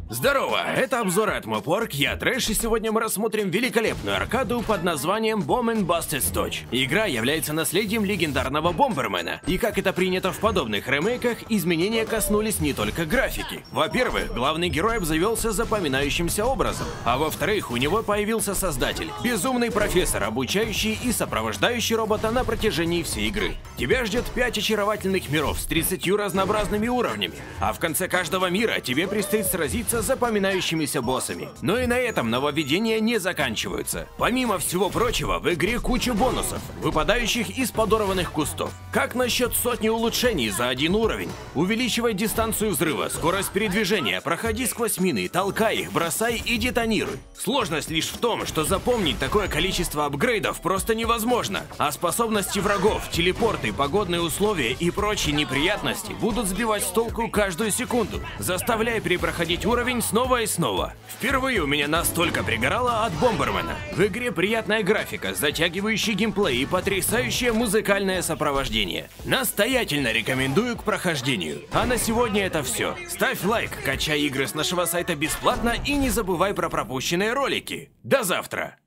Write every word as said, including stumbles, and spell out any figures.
Здорово, это обзоры от Mopwork, я Трэш, и сегодня мы рассмотрим великолепную аркаду под названием Bomb and Busted Dodge. Игра является наследием легендарного Бомбермена, и как это принято в подобных ремейках, изменения коснулись не только графики. Во-первых, главный герой обзавелся запоминающимся образом, а во-вторых, у него появился создатель, безумный профессор, обучающий и сопровождающий робота на протяжении всей игры. Тебя ждет пять очаровательных миров с тридцатью разнообразными уровнями, а в конце каждого мира тебе предстоит сразиться с запоминающимися боссами. Но и на этом нововведения не заканчиваются. Помимо всего прочего, в игре куча бонусов, выпадающих из подорванных кустов. Как насчет сотни улучшений за один уровень? Увеличивай дистанцию взрыва, скорость передвижения, проходи сквозь мины, толкай их, бросай и детонируй. Сложность лишь в том, что запомнить такое количество апгрейдов просто невозможно, а способности врагов, телепорты, погодные условия и прочие неприятности будут сбивать с толку каждую секунду, заставляя перепроходить уровень снова и снова. Впервые у меня настолько пригорало от Бомбермена. В игре приятная графика, затягивающий геймплей и потрясающее музыкальное сопровождение. Настоятельно рекомендую к прохождению. А на сегодня это все. Ставь лайк, качай игры с нашего сайта бесплатно и не забывай про пропущенные ролики. До завтра!